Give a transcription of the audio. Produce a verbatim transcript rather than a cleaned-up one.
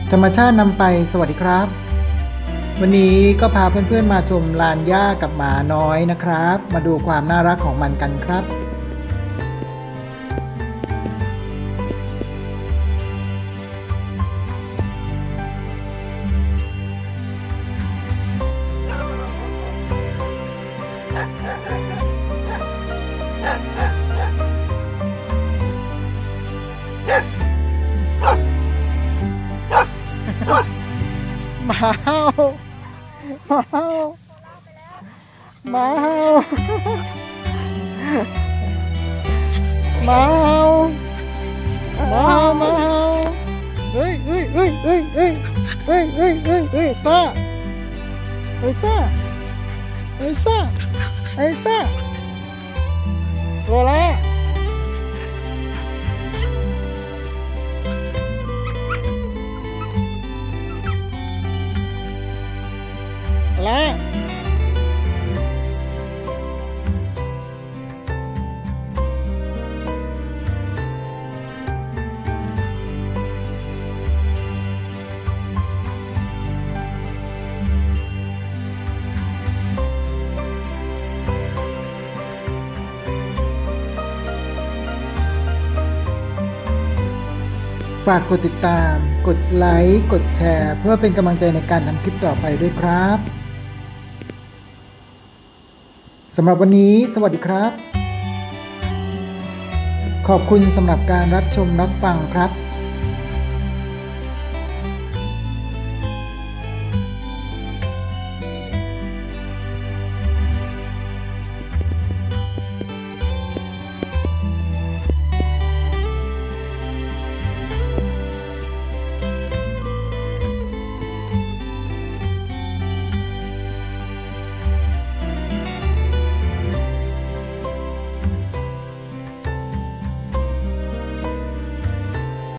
ธรรมชาตินำไปสวัสดีครับวันนี้ก็พาเพื่อนๆมาชมลานหญ้ากับหมาน้อยนะครับมาดูความน่ารักของมันกันครับหมาเห่าหมาเห่าหมาเห่าหมาเห่าหมาเห่าหมาเห่าเฮ้ยเฮ้ยเฮ้ยเฮ้ยเฮ้ยเฮ้ยเฮ้ยเฮ้ยเฮ้ยซ่าเฮ้ยซ่าเฮ้ยซ่าเฮ้ยซ่าตัวละและฝากกดติดตามกดไลค์กดแชร์เพื่อเป็นกำลังใจในการทำคลิปต่อไปด้วยครับสำหรับวันนี้สวัสดีครับขอบคุณสำหรับการรับชมรับฟังครับ